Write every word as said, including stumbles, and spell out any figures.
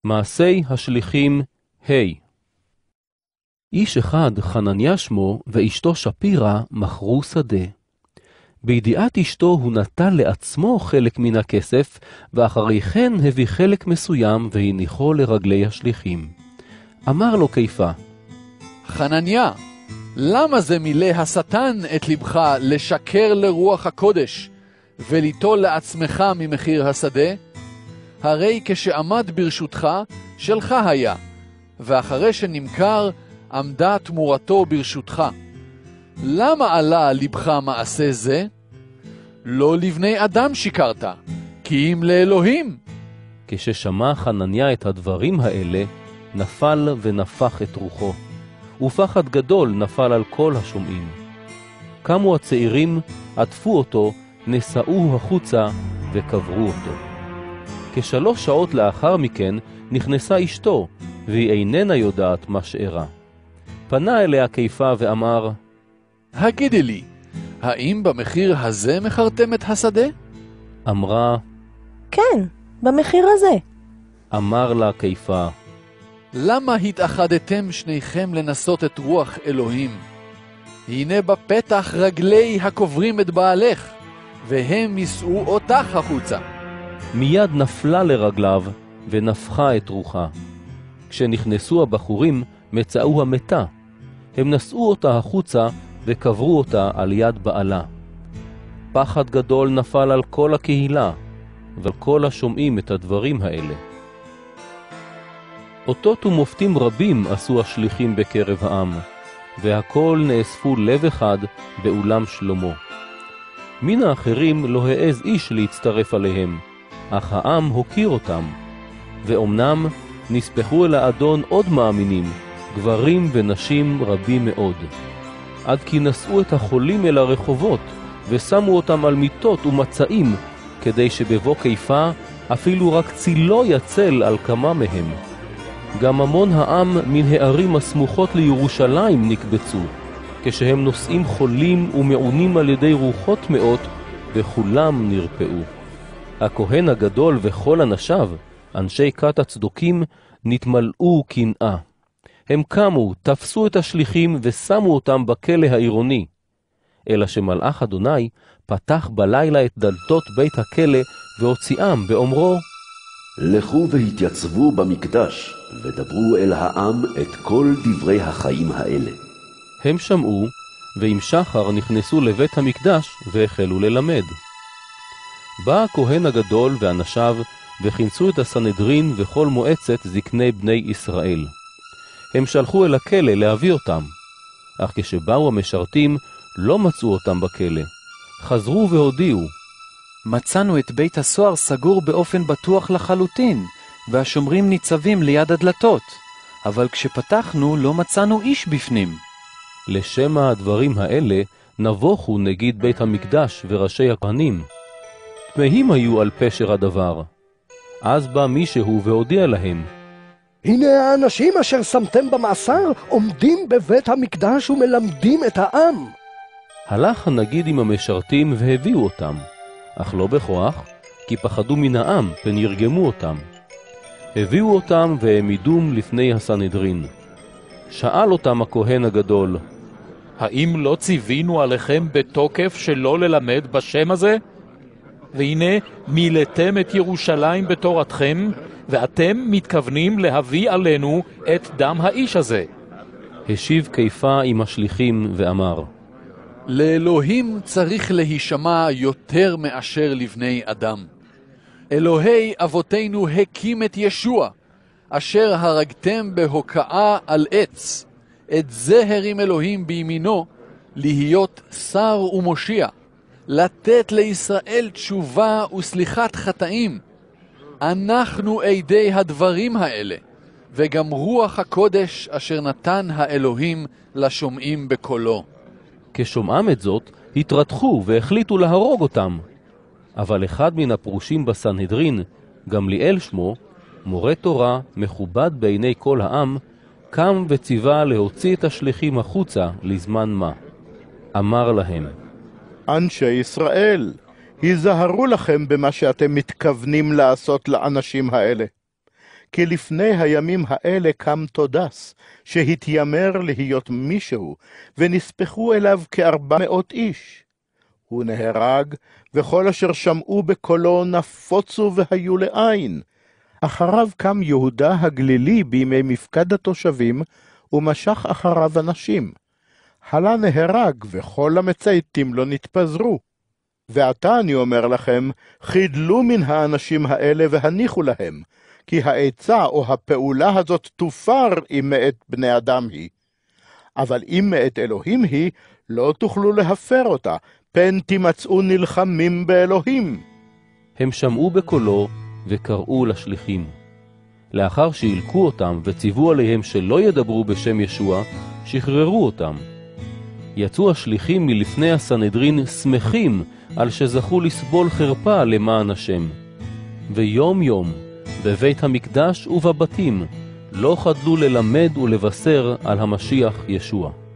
מעשי השליחים ה' איש אחד, חנניה שמו, ואשתו שפירה מכרו שדה. בידיעת אשתו הוא נטל לעצמו חלק מן הכסף, ואחרי כן הביא חלק מסוים והניחו לרגלי השליחים. אמר לו קיפה, חנניה, למה זה מילא השטן את לבך לשקר לרוח הקודש, וליטול לעצמך ממחיר השדה? הרי כשעמד ברשותך, שלך היה, ואחרי שנמכר, עמדה תמורתו ברשותך. למה עלה לבך מעשה זה? לא לבני אדם שיקרת, כי אם לאלוהים. כששמע חנניה את הדברים האלה, נפל ונפח את רוחו, ופחד גדול נפל על כל השומעים. קמו הצעירים, עטפו אותו, נשאוהו החוצה וקברו אותו. כשלוש שעות לאחר מכן נכנסה אשתו, והיא איננה יודעת מה שאירע. פנה אליה קיפה ואמר, הגידי לי, האם במחיר הזה מכרתם את השדה? אמרה, כן, במחיר הזה. אמר לה קיפה, למה התאחדתם שניכם לנסות את רוח אלוהים? הנה בפתח רגלי הקוברים את בעלך, והם יישאו אותך החוצה. מיד נפלה לרגליו ונפחה את רוחה. כשנכנסו הבחורים מצאו המתה. הם נשאו אותה החוצה וקברו אותה על יד בעלה. פחד גדול נפל על כל הקהילה ועל כל השומעים את הדברים האלה. אותות ומופתים רבים עשו השליחים בקרב העם, והכל נאספו לב אחד באולם שלמה. מן האחרים לא העז איש להצטרף עליהם, אך העם הוקיר אותם, ואומנם נספחו אל האדון עוד מאמינים, גברים ונשים רבים מאוד, עד כי נשאו את החולים אל הרחובות, ושמו אותם על מיטות ומצעים, כדי שבבוא קיפה אפילו רק צילו יצל על כמה מהם. גם המון העם מן הערים הסמוכות לירושלים נקבצו, כשהם נושאים חולים ומעונים על ידי רוחות מאות, וכולם נרפאו. הכהן הגדול וכל אנשיו, אנשי כת הצדוקים, נתמלאו קנאה. הם קמו, תפסו את השליחים ושמו אותם בכלא העירוני. אלא שמלאך אדוני פתח בלילה את דלתות בית הכלא והוציאם באומרו, לכו והתייצבו במקדש ודברו אל העם את כל דברי החיים האלה. הם שמעו, ועם שחר נכנסו לבית המקדש והחלו ללמד. בא הכהן הגדול ואנשיו וכינסו את הסנהדרין וכל מועצת זקני בני ישראל. הם שלחו אל הכלא להביא אותם, אך כשבאו המשרתים לא מצאו אותם בכלא. חזרו והודיעו, מצאנו את בית הסוהר סגור באופן בטוח לחלוטין, והשומרים ניצבים ליד הדלתות, אבל כשפתחנו לא מצאנו איש בפנים. לשם הדברים האלה נבוכו נגיד בית המקדש וראשי הכהנים. תמהים היו על פשר הדבר. אז בא מישהו והודיע להם, הנה האנשים אשר שמתם במאסר עומדים בבית המקדש ומלמדים את העם. הלך הנגיד עם המשרתים והביאו אותם, אך לא בכוח, כי פחדו מן העם פן ירגמו אותם. הביאו אותם והעמידום לפני הסנהדרין. שאל אותם הכהן הגדול, האם לא ציווינו עליכם בתוקף שלא ללמד בשם הזה? והנה מילאתם את ירושלים בתורתכם, ואתם מתכוונים להביא עלינו את דם האיש הזה. השיב קיפה עם השליחים ואמר, לאלוהים צריך להישמע יותר מאשר לבני אדם. אלוהי אבותינו הקים את ישוע, אשר הרגתם בהוקעה על עץ. את זה הרים אלוהים בימינו, להיות שר ומושיע, לתת לישראל תשובה וסליחת חטאים. אנחנו עדי הדברים האלה, וגם רוח הקודש אשר נתן האלוהים לשומעים בקולו. כשומעם את זאת, התרתחו והחליטו להרוג אותם. אבל אחד מן הפרושים בסנהדרין, גמליאל שמו, מורה תורה, מכובד בעיני כל העם, קם וציווה להוציא את השליחים החוצה לזמן מה. אמר להם, אנשי ישראל, היזהרו לכם במה שאתם מתכוונים לעשות לאנשים האלה. כי לפני הימים האלה קם תודס, שהתיימר להיות מישהו, ונספחו אליו כארבע מאות איש. הוא נהרג, וכל אשר שמעו בקולו נפוצו והיו לעין. אחריו קם יהודה הגלילי בימי מפקד התושבים, ומשך אחריו אנשים. הלה נהרג, וכל המצייתים לא נתפזרו. ועתה אני אומר לכם, חידלו מן האנשים האלה והניחו להם, כי העצה או הפעולה הזאת תופר אם מאת בני אדם היא. אבל אם מאת אלוהים היא, לא תוכלו להפר אותה, פן תימצאו נלחמים באלוהים. הם שמעו בקולו וקראו לשליחים. לאחר שהילקו אותם וציוו עליהם שלא ידברו בשם ישוע, שחררו אותם. יצאו השליחים מלפני הסנהדרין שמחים על שזכו לסבול חרפה למען השם. ויום יום, בבית המקדש ובבתים, לא חדלו ללמד ולבשר על המשיח ישוע.